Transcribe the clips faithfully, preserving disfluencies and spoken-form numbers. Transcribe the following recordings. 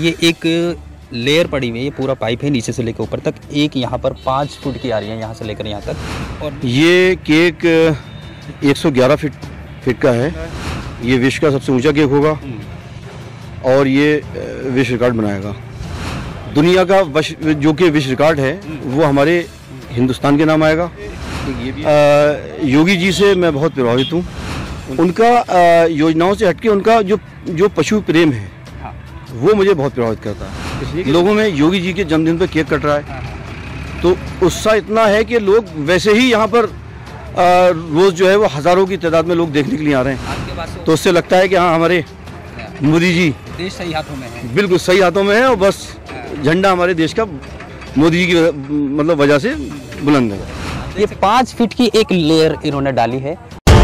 ये एक लेयर पड़ी हुई है, ये पूरा पाइप है नीचे से लेकर ऊपर तक। एक यहाँ पर पाँच फुट की आ रही है यहाँ से लेकर यहाँ तक। और ये केक एक सौ ग्यारह फीट फीट का है। ये विश्व का सबसे ऊंचा केक होगा और ये विश्व रिकॉर्ड बनाएगा। दुनिया का जो कि विश्व रिकॉर्ड है वो हमारे हिंदुस्तान के नाम आएगा। आ, योगी जी से मैं बहुत प्रभावित हूँ। उनका आ, योजनाओं से हटके उनका जो जो पशु प्रेम है वो मुझे बहुत प्रभावित करता है। लोगों में योगी जी के जन्मदिन पर केक कट रहा है तो उत्साह इतना है कि लोग वैसे ही यहाँ पर रोज़ जो है वो हज़ारों की तादाद में लोग देखने के लिए आ रहे हैं। तो उससे लगता है कि हाँ हमारे मोदी जी देश सही हाथों में है, बिल्कुल सही हाथों में है और बस झंडा हमारे देश का मोदी जी की मतलब वजह से बुलंद है। ये पाँच फीट की एक लेयर इन्होंने डाली है।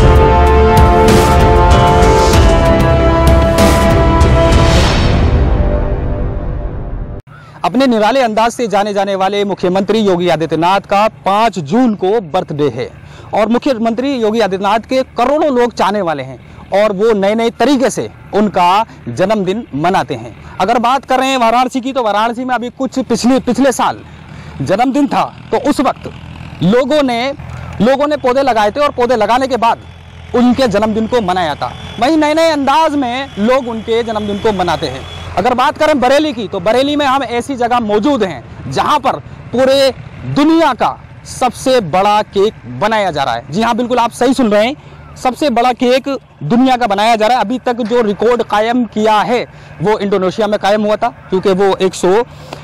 अपने निराले अंदाज से जाने जाने वाले मुख्यमंत्री योगी आदित्यनाथ का पाँच जून को बर्थडे है और मुख्यमंत्री योगी आदित्यनाथ के करोड़ों लोग चाहने वाले हैं और वो नए नए तरीके से उनका जन्मदिन मनाते हैं। अगर बात कर रहे हैं वाराणसी की, तो वाराणसी में अभी कुछ पिछले पिछले साल जन्मदिन था तो उस वक्त लोगों ने लोगों ने पौधे लगाए थे और पौधे लगाने के बाद उनके जन्मदिन को मनाया था। वहीं नए नए अंदाज में लोग उनके जन्मदिन को मनाते हैं। अगर बात करें बरेली की, तो बरेली में हम ऐसी जगह मौजूद हैं जहां पर पूरे दुनिया का सबसे बड़ा केक बनाया जा रहा है। जी हाँ, बिल्कुल आप सही सुन रहे हैं, सबसे बड़ा केक दुनिया का बनाया जा रहा है। अभी तक जो रिकॉर्ड कायम किया है वो इंडोनेशिया में कायम हुआ था क्योंकि वो एक सौ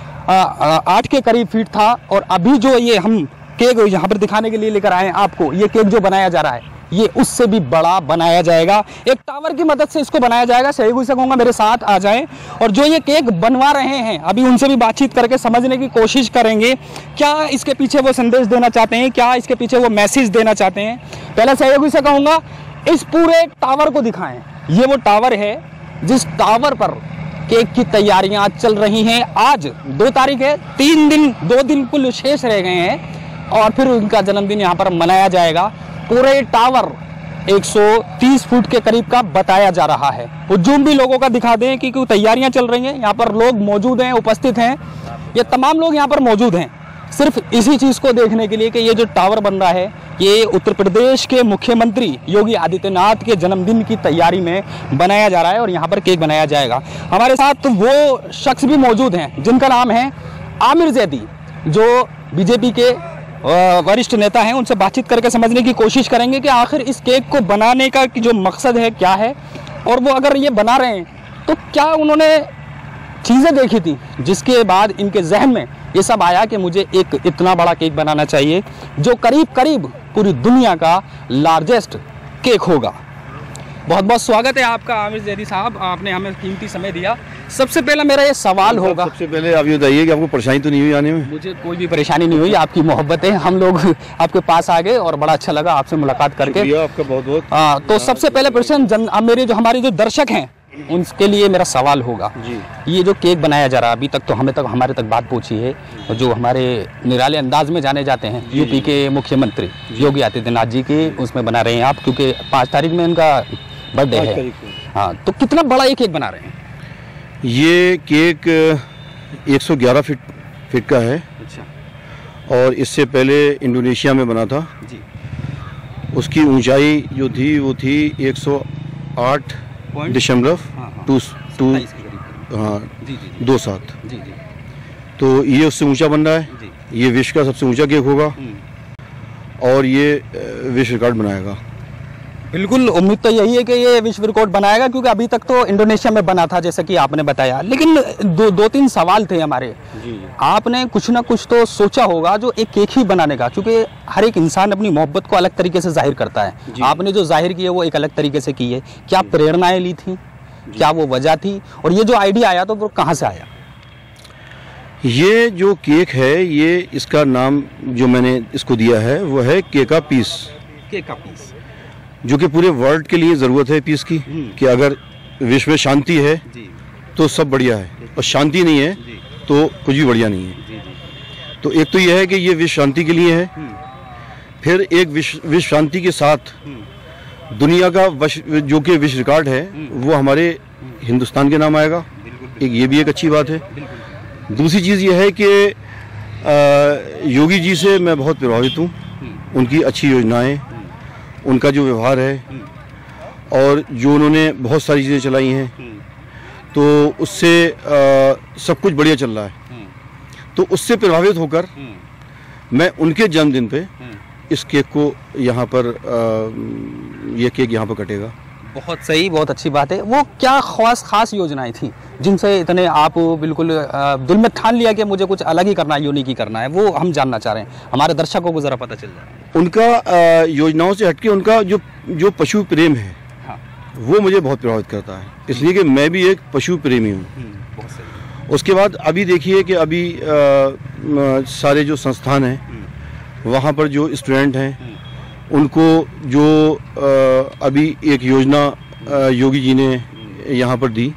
आठ के करीब फीट था। और अभी जो ये हम केक यहाँ पर दिखाने के लिए लेकर आए हैं आपको, ये केक जो बनाया जा रहा है ये उससे भी बड़ा बनाया जाएगा। एक टावर की मदद से इसको बनाया जाएगा। सहयोगी से कहूँगा मेरे साथ आ जाएं और जो ये केक बनवा रहे हैं अभी उनसे भी बातचीत करके समझने की कोशिश करेंगे क्या इसके पीछे वो संदेश देना चाहते हैं, क्या इसके पीछे वो मैसेज देना चाहते हैं। पहले सहयोगी से कहूँगा इस पूरे टावर को दिखाएं। ये वो टावर है जिस टावर पर केक की तैयारियां चल रही हैं। आज दो तारीख है, तीन दिन दो दिन कुल शेष रह गए हैं और फिर उनका जन्मदिन यहाँ पर मनाया जाएगा। पूरे टावर एक सौ तीस फुट के करीब का बताया जा रहा है। वो जूम भी लोगों का दिखा दें कि तैयारियां चल रही हैं। यहाँ पर लोग मौजूद हैं, उपस्थित हैं। ये तमाम लोग यहाँ पर मौजूद हैं सिर्फ इसी चीज़ को देखने के लिए कि ये जो टावर बन रहा है ये उत्तर प्रदेश के मुख्यमंत्री योगी आदित्यनाथ के जन्मदिन की तैयारी में बनाया जा रहा है और यहाँ पर केक बनाया जाएगा। हमारे साथ वो शख्स भी मौजूद हैं जिनका नाम है आमिर जैदी, जो बीजेपी के वरिष्ठ नेता हैं। उनसे बातचीत करके समझने की कोशिश करेंगे कि आखिर इस केक को बनाने का जो मकसद है क्या है और वो अगर ये बना रहे हैं तो क्या उन्होंने चीज़ें देखी थी जिसके बाद इनके जहन में ये सब आया कि मुझे एक इतना बड़ा केक बनाना चाहिए जो करीब करीब पूरी दुनिया का लार्जेस्ट केक होगा। बहुत बहुत स्वागत है आपका आमिर जैदी साहब, आपने हमें कीमती समय दिया। सबसे पहला मेरा ये सवाल होगा, सबसे पहले आप ये बताइए कि आपको परेशानी तो नहीं हुई आने में? मुझे कोई भी परेशानी नहीं हुई, आपकी मोहब्बत है। हम लोग आपके पास आ गए और बड़ा अच्छा लगा आपसे मुलाकात करके। आपका बहुत बहुत हाँ, तो सबसे पहले प्रश्न मेरे जो हमारे जो दर्शक हैं उनके लिए मेरा सवाल होगा जी। ये जो केक बनाया जा रहा है अभी तक तो हमें तक हमारे तक बात पहुंची है, जो हमारे निराले अंदाज में जाने जाते हैं यूपी के मुख्यमंत्री योगी आदित्यनाथ जी के, उसमें बना रहे हैं आप, क्योंकि पाँच तारीख में उनका बर्थडे है। हाँ, तो कितना बड़ा ये केक बना रहे हैं? ये केक एक सौ ग्यारह फीट फीट का है। अच्छा। और इससे पहले इंडोनेशिया में बना था जी। उसकी ऊंचाई जो थी वो थी एक सौ आठ दशमलव टू टू हाँ दो सात। तो ये उससे ऊंचा बन रहा है। ये विश्व का सबसे ऊंचा केक होगा और ये विश्व रिकॉर्ड बनाएगा। बिल्कुल, उम्मीद तो यही है कि ये विश्व रिकॉर्ड बनाएगा क्योंकि अभी तक तो इंडोनेशिया में बना था जैसा कि आपने बताया। लेकिन दो दो तीन सवाल थे हमारे जी। आपने कुछ ना कुछ तो सोचा होगा जो एक केक ही बनाने का, क्योंकि हर एक इंसान अपनी मोहब्बत को अलग तरीके से जाहिर करता है। आपने जो जाहिर की है वो एक अलग तरीके से की है। क्या प्रेरणाएं ली थी, क्या वो वजह थी, और ये जो आइडिया आया तो वो कहाँ से आया? ये जो केक है ये इसका नाम जो मैंने इसको दिया है वो है केक का पीस। केक का पीस जो कि पूरे वर्ल्ड के लिए ज़रूरत है पीस की, कि अगर विश्व में शांति है तो सब बढ़िया है और शांति नहीं है तो कुछ भी बढ़िया नहीं है। तो एक तो यह है कि ये विश्व शांति के लिए है, फिर एक विश्व विश्व शांति के साथ दुनिया का जो कि विश्व रिकॉर्ड है वो हमारे हिंदुस्तान के नाम आएगा। एक ये भी एक अच्छी बात है। दूसरी चीज़ ये है कि योगी जी से मैं बहुत प्रभावित हूँ। उनकी अच्छी योजनाएं, उनका जो व्यवहार है और जो उन्होंने बहुत सारी चीज़ें चलाई हैं, तो उससे आ, सब कुछ बढ़िया चल रहा है। तो उससे प्रभावित होकर मैं उनके जन्मदिन पे इस केक को यहाँ पर आ, ये केक यहाँ पर कटेगा। बहुत सही, बहुत अच्छी बात है। वो क्या खास खास योजनाएं थी जिनसे इतने आप बिल्कुल आ, दिल में ठान लिया कि मुझे कुछ अलग ही करना है, यूनिक ही करना है? वो हम जानना चाह रहे हैं, हमारे दर्शकों को ज़रा पता चल जाए। उनका आ, योजनाओं से हटके उनका जो जो पशु प्रेम है, हाँ, वो मुझे बहुत प्रभावित करता है, इसलिए कि मैं भी एक पशु प्रेमी हूँ। बहुत सही। उसके बाद अभी देखिए कि अभी आ, सारे जो संस्थान हैं वहाँ पर जो स्टूडेंट हैं उनको जो आ, अभी एक योजना आ, योगी जी ने यहाँ पर दी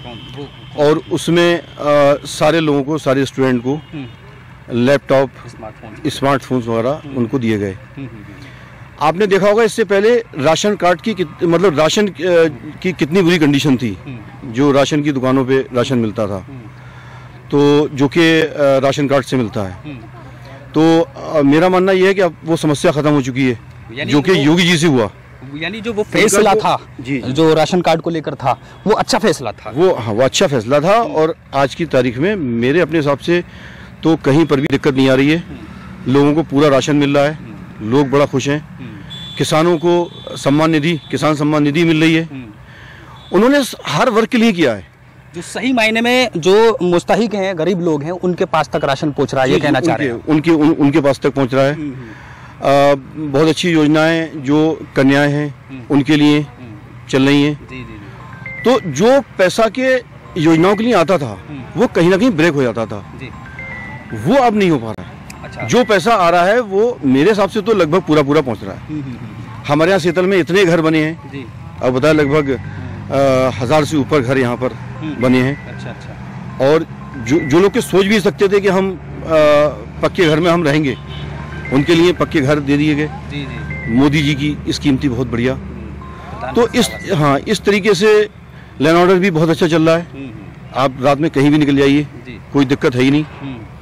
और उसमें आ, सारे लोगों को, सारे स्टूडेंट को लैपटॉप, स्मार्टफोन्स वगैरह उनको दिए गए। आपने देखा होगा इससे पहले राशन कार्ड की कित, मतलब राशन की कितनी बुरी कंडीशन थी, जो राशन की दुकानों पे राशन मिलता था, तो जो कि राशन कार्ड से मिलता है। तो मेरा मानना यह है कि अब वो समस्या खत्म हो चुकी है, जो कि योगी जी से हुआ। यानी जो वो फैसला था जी, जो राशन कार्ड को लेकर था, वो अच्छा फैसला था। वो हाँ, वो अच्छा फैसला था और आज की तारीख में मेरे अपने हिसाब से तो कहीं पर भी दिक्कत नहीं आ रही है। लोगों को पूरा राशन मिल रहा है, लोग बड़ा खुश हैं। किसानों को सम्मान निधि, किसान सम्मान निधि मिल रही है। उन्होंने हर वर्ग के लिए किया है। जो सही मायने में जो मुस्तहिक हैं, गरीब लोग हैं, उनके पास तक राशन पहुंच रहा है, ये कहना चाह रहे हैं। उनके उन, उनके पास तक पहुंच रहा है। आ, बहुत अच्छी योजनाएं जो कन्याएं हैं उनके लिए चल रही हैं। जी, जी, जी। तो जो पैसा के योजनाओं के लिए आता था वो कहीं ना कहीं ब्रेक हो जाता था, जी। वो अब नहीं हो पा रहा है। अच्छा। जो पैसा आ रहा है वो मेरे हिसाब से तो लगभग पूरा पूरा पहुंच रहा है। हमारे यहाँ सेतल में इतने घर बने हैं, जी। अब बताया लगभग हजार से ऊपर घर यहाँ पर बने हैं। अच्छा, अच्छा। और जो जो लोग के सोच भी सकते थे कि हम आ, पक्के घर में हम रहेंगे, उनके लिए पक्के घर दे दिए गए। जी, जी। मोदी जी की स्कीम थी बहुत बढ़िया। तो इस हाँ इस तरीके से लैंड ऑर्डर भी बहुत अच्छा चल रहा है। आप रात में कहीं भी निकल जाइए, कोई दिक्कत है ही नहीं।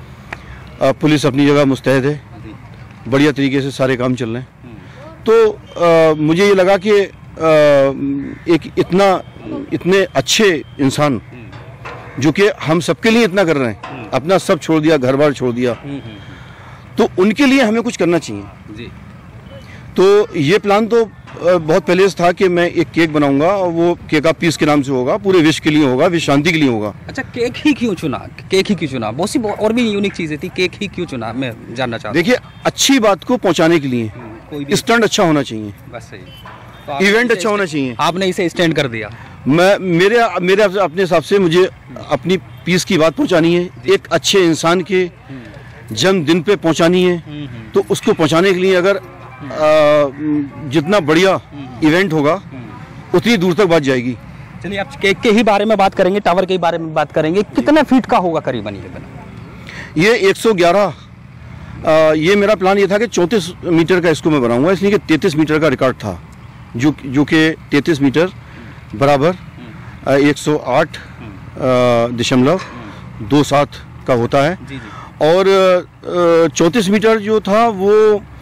आ, पुलिस अपनी जगह मुस्तैद है, बढ़िया तरीके से सारे काम चल रहे हैं। तो आ, मुझे ये लगा कि आ, एक इतना इतने अच्छे इंसान जो कि हम सबके लिए इतना कर रहे हैं, अपना सब छोड़ दिया, घर बार छोड़ दिया, तो उनके लिए हमें कुछ करना चाहिए। जी। तो ये प्लान तो बहुत पहले से था कि मैं एक केक बनाऊंगा और वो केक आप पीस के नाम से होगा, पूरे विश्व के लिए होगा, विश्व शांति के लिए होगा। अच्छा, केक ही क्यों चुना? केक ही क्यों चुना? बहुत सी और भी यूनिक चीजें थी, केक ही क्यों चुना, मैं जानना चाहता हूं। देखिए, अच्छी बात को पहुंचाने के लिए कोई स्टैंड अच्छा होना चाहिए, बस सही, तो इवेंट अच्छा होना चाहिए। आपने इसे स्टैंड कर दिया। मैं मेरे मेरे अपने हिसाब से मुझे अपनी पीस की बात पहुंचानी है, एक अच्छे इंसान के जन्मदिन पे पहुंचानी है। तो उसको पहुंचाने के लिए अगर आ, जितना बढ़िया इवेंट होगा उतनी दूर तक बात जाएगी। चलिए, आप केक के ही बारे में बात करेंगे, टावर के ही बारे में बात करेंगे। कितने फीट का होगा करीबन ये बना? ये एक सौ ग्यारह, ये मेरा प्लान ये था कि चौंतीस मीटर का इसको मैं बनाऊंगा, इसलिए कि तैंतीस मीटर का रिकॉर्ड था, जो जो कि तैंतीस मीटर बराबर एक सौ आठ दशमलव दो सात का होता है। जी, जी। और चौंतीस मीटर जो था वो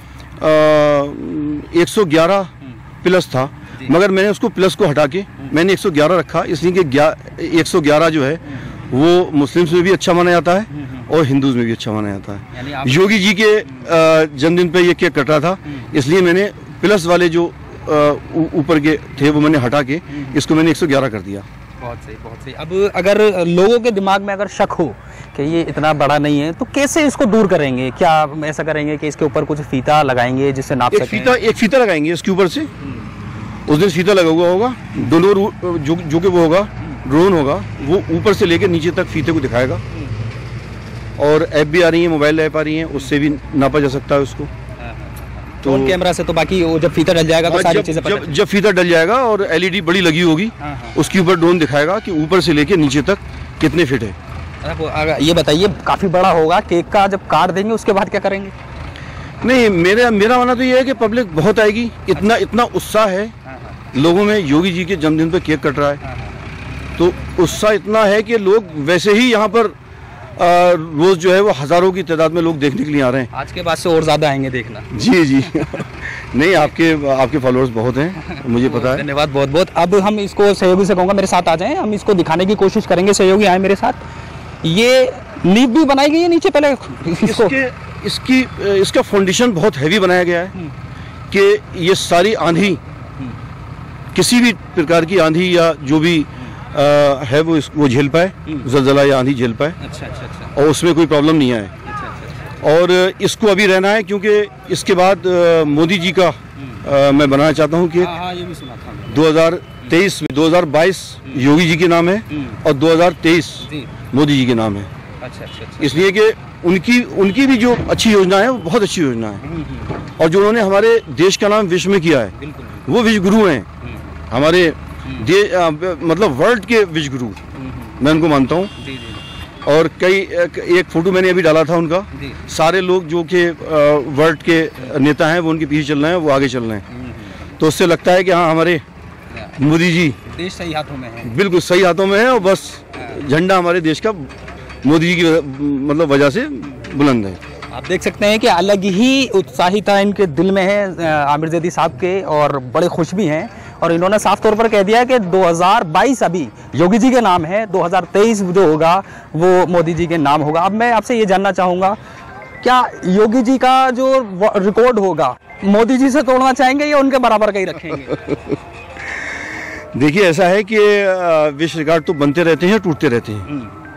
एक सौ ग्यारह प्लस था, मगर मैंने उसको प्लस को हटा के मैंने एक सौ ग्यारह रखा, इसलिए कि एक सौ ग्यारह जो है वो मुस्लिम्स में भी अच्छा माना जाता है और हिंदूज में भी अच्छा माना जाता है। योगी जी के जन्मदिन पे ये केक कट रहा था, इसलिए मैंने प्लस वाले जो ऊपर के थे वो मैंने हटा के इसको मैंने एक सौ ग्यारह कर दिया। बहुत सही, बहुत सही। अब अगर लोगों के दिमाग में अगर शक हो कि ये इतना बड़ा नहीं है, तो कैसे इसको दूर करेंगे? क्या ऐसा करेंगे कि इसके ऊपर कुछ फीता लगाएंगे जिससे नाप सकें? फीता, एक फीता लगाएंगे इसके ऊपर से, उस दिन फीता लगा हुआ होगा, दोनों जो जो कि वो होगा ड्रोन होगा, वो ऊपर से लेकर नीचे तक फीते को दिखाएगा। और ऐप भी आ रही है, मोबाइल ऐप आ रही है, उससे भी नापा जा सकता है उसको। तो कैमरा से तो बाकी वो जब फीता डल जाएगा तो सारी चीजें पता जब जब फीता डल जाएगा और एलईडी बड़ी लगी होगी, उसके ऊपर ड्रोन दिखाएगा कि ऊपर से लेके नीचे तक कितने फीट है। अगर ये बताइए, काफी बड़ा होगा, केक का जब काट देंगे उसके बाद क्या करेंगे? नहीं, मेरा मेरा मानना तो ये है कि पब्लिक बहुत आएगी, इतना इतना उत्साह है लोगों में, योगी जी के जन्मदिन पे केक कट रहा है, तो उत्साह इतना है कि लोग वैसे ही यहाँ पर आ, रोज जो है वो हजारों की तादाद में लोग देखने के लिए आ रहे हैं। आज के बाद से और ज़्यादा आएंगे देखना। जी जी नहीं, आपके आपके फॉलोअर्स बहुत हैं, मुझे पता है। धन्यवाद बहुत बहुत। अब हम इसको सहयोगी से कहूँगा मेरे साथ आ जाएं, हम इसको दिखाने की कोशिश करेंगे। सहयोगी आए मेरे साथ। ये नींव भी बनाई गई है नीचे पहले इसको? इसके इसकी इसका फाउंडेशन बहुत हैवी बनाया गया है कि ये सारी आंधी, किसी भी प्रकार की आंधी या जो भी आ, है वो वो झेल पाए, ज़लज़ला या आंधी झेल पाए। अच्छा अच्छा अच्छा। और उसमें कोई प्रॉब्लम नहीं आए। अच्छा अच्छा। और इसको अभी रहना है क्योंकि इसके बाद आ, मोदी जी का आ, मैं बनाना चाहता हूँ कि हाँ हाँ, ये भी सुना था मैंने। दो हज़ार तेईस में दो हज़ार बाईस योगी जी के नाम है और दो हज़ार तेईस मोदी जी के नाम है। अच्छा अच्छा अच्छा। इसलिए कि उनकी उनकी भी जो अच्छी योजना है वो बहुत अच्छी योजना है, और जो उन्होंने हमारे देश का नाम विश्व में किया है, वो विश्व गुरु हैं हमारे दे, आ, मतलब वर्ल्ड के विश्व गुरु मैं उनको मानता हूँ। और कई एक फोटो मैंने अभी डाला था उनका, सारे लोग जो कि वर्ल्ड के नेता हैं वो उनके पीछे चल रहे हैं, वो आगे चल रहे हैं। तो उससे लगता है कि हाँ, हमारे मोदी जी देश सही हाथों में है, बिल्कुल सही हाथों में है, और बस झंडा हमारे देश का मोदी जी की मतलब वजह से बुलंद है। आप देख सकते हैं कि अलग ही उत्साहिता इनके दिल में है आमिर जैदी साहब के, और बड़े खुश भी हैं। और इन्होंने साफ तौर पर कह दिया कि दो हज़ार बाईस अभी योगी जी के नाम है, दो हज़ार तेईस जो होगा वो मोदी जी के नाम होगा। अब मैं आपसे ये जानना चाहूँगा, क्या योगी जी का जो रिकॉर्ड होगा मोदी जी से तोड़ना चाहेंगे या उनके बराबर का ही रखेंगे? देखिए, ऐसा है कि विश्व रिकॉर्ड तो बनते रहते हैं, टूटते रहते हैं।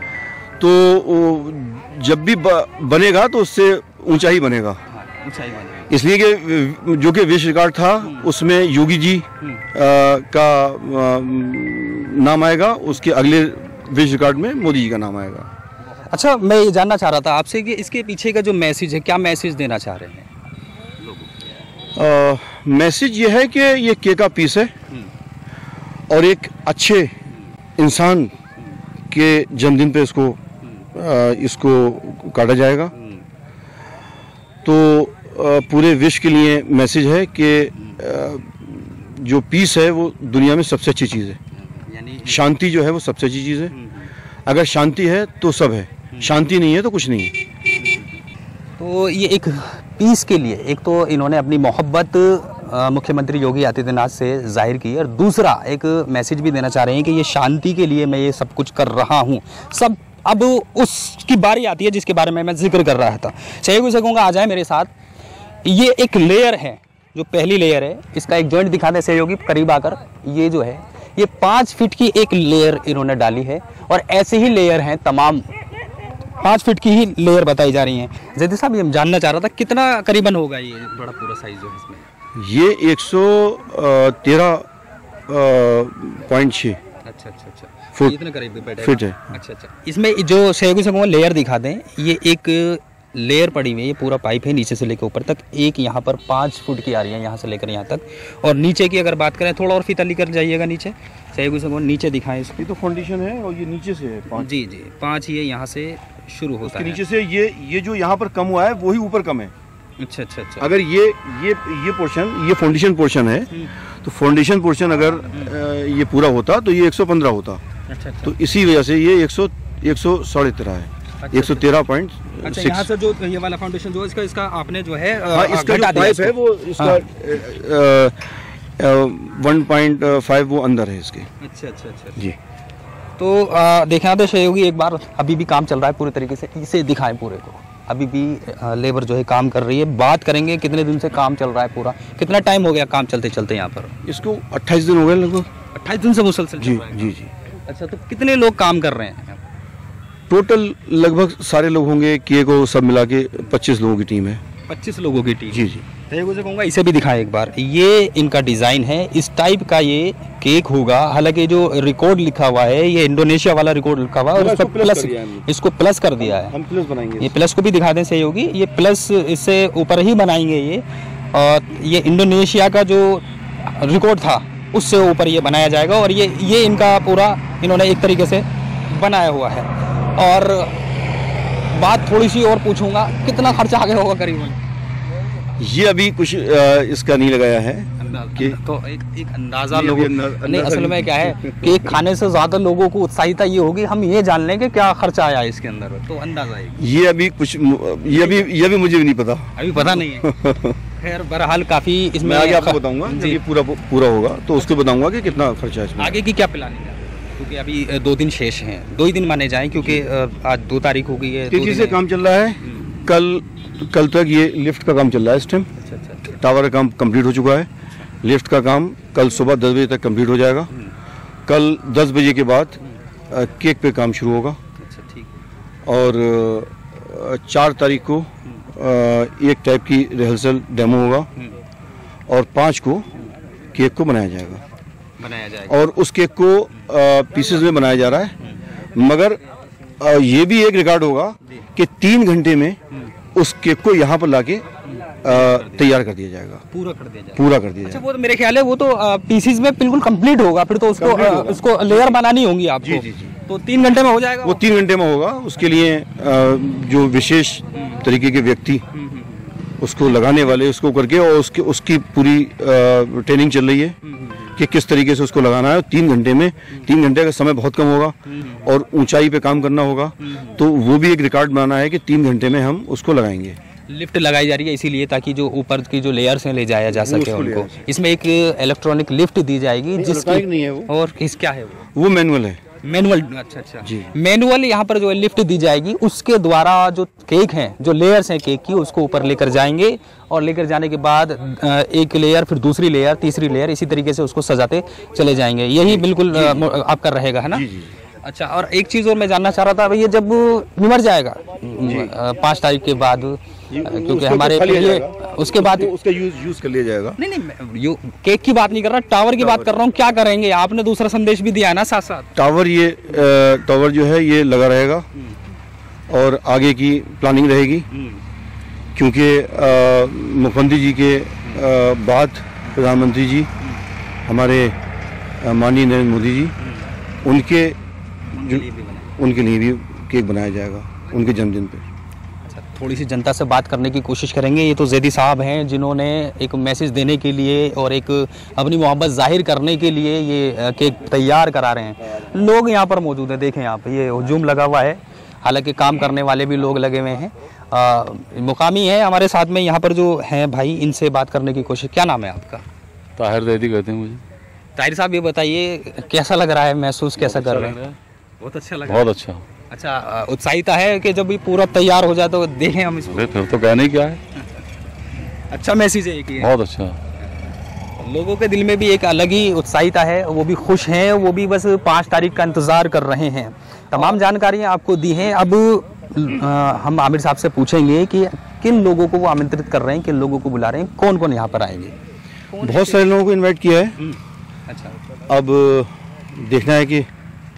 तो जब भी बनेगा तो उससे ऊंचा ही बनेगा। ऊंचाई बनेगा। इसलिए कि जो कि विश्व रिकॉर्ड था उसमें योगी जी आ, का आ, नाम आएगा, उसके अगले विश्व रिकॉर्ड में मोदी जी का नाम आएगा। अच्छा, मैं ये जानना चाह रहा था आपसे कि इसके पीछे का जो मैसेज है, क्या मैसेज देना चाह रहे हैं? मैसेज ये है कि ये केक का पीस है और एक अच्छे इंसान के जन्मदिन पे इसको आ, इसको काटा जाएगा। तो आ, पूरे विश्व के लिए मैसेज है कि जो पीस है वो दुनिया में सबसे अच्छी चीज़ है, यानी शांति जो है वो सबसे अच्छी चीज़ है। अगर शांति है तो सब है, शांति नहीं है तो कुछ नहीं है। तो ये एक पीस के लिए एक तो इन्होंने अपनी मोहब्बत मुख्यमंत्री योगी आदित्यनाथ से जाहिर की, और दूसरा एक मैसेज भी देना चाह रहे हैं कि ये शांति के लिए मैं ये सब कुछ कर रहा हूँ। सब अब उसकी बारी आती है जिसके बारे में मैं जिक्र कर रहा था। सहयोगी से कहूँगा आ जाए मेरे साथ। ये एक लेयर है, जो पहली लेयर है, इसका एक जॉइंट दिखा दे सहयोगी करीब आकर। ये जो है ये पाँच फीट की एक लेयर इन्होंने डाली है, और ऐसे ही लेयर हैं तमाम, पाँच फीट की ही लेयर बताई जा रही हैं। जैदी साहब, ये जानना चाह रहा था कितना करीबन होगा ये बड़ा पूरा साइज जो है इसमें? ये एक सौ तेरह पॉइंट छः अच्छा अच्छा अच्छा फुट इतने करीब फिट है। अच्छा अच्छा। इसमें जो सहयोगी से कहूँगा लेयर दिखा दें, ये एक लेयर पड़ी हुई है, ये पूरा पाइप है नीचे से लेकर ऊपर तक। एक यहाँ पर पाँच फुट की आ रही है यहाँ से लेकर यहाँ तक, और नीचे की अगर बात करें थोड़ा और फीता लेकर जाइएगा नीचे। सहयोगी से कहूँगा नीचे दिखाएं इसको। ये तो फाउंडेशन है और ये नीचे से है पाँच। जी जी, पाँच ये यहाँ से शुरू होता है, नीचे से ये ये जो यहाँ पर कम हुआ है वही ऊपर कम है। अच्छा अच्छा अच्छा। अगर ये ये ये पोर्शन, ये फाउंडेशन पोर्शन है, तो फाउंडेशन पोर्शन अगर ये पूरा होता तो ये एक सौ पंद्रह होता। अच्छा अच्छा। तो इसी वजह से ये एक सौ एक सौ साढ़े तेरह है, एक सौ तेरह पॉइंट अच्छा। यहाँ से जो ये वाला फाउंडेशन जो इसका इसका आपने जो है हाँ, इसका जो पाइप है वो इसका वन पॉइंट फाइव वो अंदर है इसके। अच्छा अच्छा अच्छा जी। तो देखना तो सहयोगी एक बार, अभी भी काम चल रहा है पूरे तरीके से, इसे दिखाएं पूरे को। अभी भी लेबर जो है काम कर रही है। बात करेंगे कितने दिन से काम चल रहा है पूरा, कितना टाइम हो गया काम चलते चलते यहाँ पर? इसको अट्ठाईस दिन हो गए लगभग। अट्ठाईस दिन से मुसलसल जी जी जी। अच्छा, तो कितने लोग काम कर रहे हैं? टोटल लगभग सारे लोग होंगे, के को सब मिला के पच्चीस लोगों की टीम है। पच्चीस लोगों की टीम। जी जी। से कहूँगा इसे भी दिखाएं एक बार। ये इनका डिज़ाइन है, इस टाइप का ये केक होगा। हालांकि जो रिकॉर्ड लिखा हुआ है ये इंडोनेशिया वाला रिकॉर्ड लिखा हुआ है, और इसको प्लस इसको प्लस कर दिया है। हम प्लस बनाएंगे। ये प्लस को भी दिखा दें सहयोगी, ये प्लस इससे ऊपर ही बनाएंगे ये, और ये इंडोनेशिया का जो रिकॉर्ड था उससे ऊपर ये बनाया जाएगा। और ये ये इनका पूरा इन्होंने एक तरीके से बनाया हुआ है। और बात थोड़ी सी और पूछूंगा, कितना खर्चा आ गया होगा करीबन? ये अभी कुछ आ, इसका नहीं लगाया है, कि तो एक एक अंदाजा नहीं, लोगों अभी अंदाजा- नहीं, असल में क्या है कि खाने से ज्यादा लोगों को उत्साहिता ये होगी हम ये जान लें कि क्या खर्चा आया इसके अंदर, तो अंदाजा है ये अभी कुछ ये अभी ये भी मुझे भी नहीं पता, अभी पता नहीं है। खैर बहरहाल काफी इसमें मैं आगे आपको बताऊंगा जब जी। ये पूरा पूरा होगा तो उसको बताऊंगा कि कितना खर्चा है इसमें। आगे की क्या प्लानिंग है, क्योंकि अभी अ, दो दिन शेष हैं, दो ही दिन माने जाएं क्योंकि अ, आज दो तारीख हो गई है, दो तेजी दिन से है। काम चल रहा है। कल कल तक ये लिफ्ट का काम चल रहा है इस टाइम, अच्छा अच्छा अच्छा। टावर का काम कंप्लीट हो चुका है। लिफ्ट का काम कल सुबह दस बजे तक कंप्लीट हो जाएगा। कल दस बजे के बाद अ, केक पे काम शुरू होगा अच्छा ठीक है। और अ, चार तारीख को अ, एक टाइप की रिहर्सल डेमो होगा और पाँच को केक को बनाया जाएगा बनाया जाएगा और उस केक को पीसेस में बनाया जा रहा है। मगर अ, ये भी एक रिकॉर्ड होगा कि तीन घंटे में उस केक को यहाँ पर लाके अ, तैयार कर दिया जाएगा, पूरा कर दिया जाएगा। पूरा कर दिया अच्छा जाएगा। वो तो मेरे ख्याल है वो तो पीसीज में बिल्कुल कंप्लीट होगा, फिर तो उसको Complete अ, होगा। उसको लेयर बनानी होंगी आपको। जी, जी, जी। तो तीन घंटे में हो जाएगा वो तीन घंटे में होगा। उसके लिए अ, जो विशेष तरीके के व्यक्ति उसको लगाने वाले उसको करके और उसके उसकी पूरी अ, ट्रेनिंग चल रही है कि किस तरीके से उसको लगाना है। तीन घंटे में तीन घंटे का समय बहुत कम होगा और ऊंचाई पे काम करना होगा, तो वो भी एक रिकॉर्ड बनाना है कि तीन घंटे में हम उसको लगाएंगे। लिफ्ट लगाई जा रही है इसीलिए ताकि जो ऊपर की जो लेयर्स हैं ले जाया जा सके उसको ले उनको। जा सके। इसमें एक इलेक्ट्रॉनिक लिफ्ट दी जाएगी जिसकी इलेक्ट्रॉनिक नहीं है वो। और किस क्या है वो वो मैनुअल है। मैनुअल। अच्छा अच्छा जी। मैनुअल यहाँ पर जो है लिफ्ट दी जाएगी, उसके द्वारा जो केक हैं जो लेयर्स हैं केक की उसको ऊपर लेकर जाएंगे और लेकर जाने के बाद अ, एक लेयर फिर दूसरी लेयर तीसरी लेयर इसी तरीके से उसको सजाते चले जाएंगे। यही बिल्कुल अ, मो- आपका रहेगा है ना। जी, जी। अच्छा और एक चीज़ और मैं जानना चाह रहा था भैया, जब निमर जाएगा अ, पाँच तारीख के बाद अ, क्योंकि उसको हमारे खा लिया लिए जाएगा। उसके बाद उसको- उसका यूज यूज कर लिया जाएगा। नहीं नहीं मैं यो केक की बात नहीं कर रहा, टावर की बात कर रहा हूँ। क्या करेंगे, आपने दूसरा संदेश भी दिया है ना साथ साथ। टावर ये अ, टावर जो है ये लगा रहेगा और आगे की प्लानिंग रहेगी क्योंकि अ, मुख्यमंत्री जी के अ, बाद प्रधानमंत्री जी हमारे अ, माननीय नरेंद्र मोदी जी उनके जो उनके लिए भी केक बनाया जाएगा उनके जन्मदिन पे। अच्छा, थोड़ी सी जनता से बात करने की कोशिश करेंगे। ये तो जैदी साहब हैं जिन्होंने एक मैसेज देने के लिए और एक अपनी मोहब्बत जाहिर करने के लिए ये अ, केक तैयार करा रहे हैं। लोग यहाँ पर मौजूद हैं, देखें यहाँ पर ये हुजूम लगा हुआ है, हालांकि काम करने वाले भी लोग लगे हुए हैं। अ, मुकामी है हमारे साथ में यहाँ पर जो हैं भाई, इनसे बात करने की कोशिश। क्या नाम है आपका? ताहिर जैदी कहते हैं मुझे। ताहिर साहब ये बताइए कैसा लग रहा है, महसूस कैसा कर रहे हैं? बहुत अच्छा लग बहुत अच्छा। अच्छा अ, उत्साहिता है कि जब ये पूरा तैयार हो जाए तो देखें हम इसको। अरे फिर तो कहने ही क्या है, अच्छा मैसेज है कि बहुत अच्छा। लोगों के दिल में भी एक अलग ही उत्साहिता है, वो भी खुश हैं, वो भी बस पाँच तारीख का इंतज़ार कर रहे हैं। तमाम जानकारियां आपको दी हैं। अब अ, हम आमिर साहब से पूछेंगे कि किन लोगों को वो आमंत्रित कर रहे हैं, किन लोगों को बुला रहे हैं, कौन कौन यहाँ पर आएंगे। बहुत सारे लोगों को इनवाइट किया है। अच्छा अब देखना है कि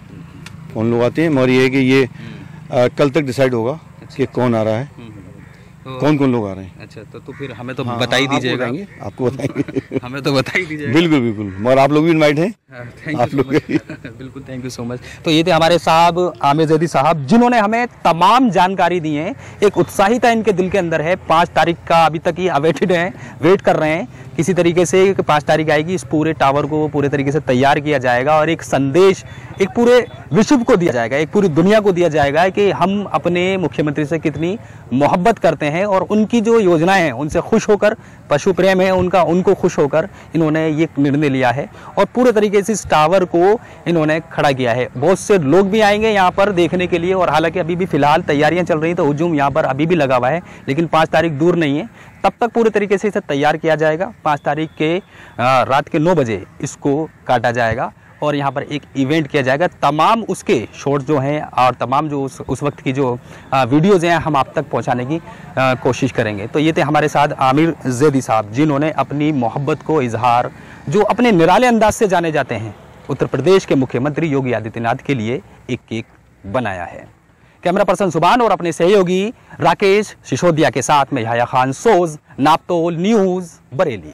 कौन लोग आते हैं, मगर ये है कि ये अ, कल तक डिसाइड होगा कि कौन आ रहा है, तो, कौन कौन लोग आ रहे हैं। अच्छा तो, तो फिर हमें तो हाँ, बता ही आपको दीजिएगा। बताएंगे, आपको बताएंगे। हमें तो बता ही दीजिएगा। बिल्कुल बिल्कुल, मगर आप लोग भी इनवाइट हैं। थैंक आप यू लोग बिल्कुल, थैंक यू सो मच। तो ये थे हमारे साहब आमिर जैदी साहब जिन्होंने हमें तमाम जानकारी दी है। एक उत्साहिता इनके दिल के अंदर है। पाँच तारीख का अभी तक ये अवेटेड हैं, वेट कर रहे हैं किसी तरीके से कि पाँच तारीख आएगी, इस पूरे टावर को पूरे तरीके से तैयार किया जाएगा और एक संदेश एक पूरे विश्व को दिया जाएगा, एक पूरी दुनिया को दिया जाएगा कि हम अपने मुख्यमंत्री से कितनी मोहब्बत करते हैं और उनकी जो योजनाएं हैं उनसे खुश होकर, पशु प्रेम है उनका, उनको खुश होकर इन्होंने ये निर्णय लिया है और पूरे तरीके से इस टावर को इन्होंने खड़ा किया है। बहुत से लोग भी आएंगे यहाँ पर देखने के लिए और हालांकि अभी भी फिलहाल तैयारियां चल रही हैं, तो हुजूम यहाँ पर अभी भी लगा हुआ है, लेकिन पाँच तारीख दूर नहीं है। तब तक पूरे तरीके से इसे तैयार किया जाएगा। पाँच तारीख के आ, रात के नौ बजे इसको काटा जाएगा और यहाँ पर एक इवेंट किया जाएगा। तमाम उसके शॉट्स जो हैं और तमाम जो उस, उस वक्त की जो आ, वीडियोज़ हैं हम आप तक पहुँचाने की आ, कोशिश करेंगे। तो ये थे हमारे साथ आमिर जैदी साहब जिन्होंने अपनी मोहब्बत को इजहार, जो अपने निराले अंदाज से जाने जाते हैं, उत्तर प्रदेश के मुख्यमंत्री योगी आदित्यनाथ के लिए एक केक बनाया है। कैमरा पर्सन सुभान और अपने सहयोगी राकेश सिसोदिया के साथ में याह्या खान, सोज नाप्तोल न्यूज़, बरेली।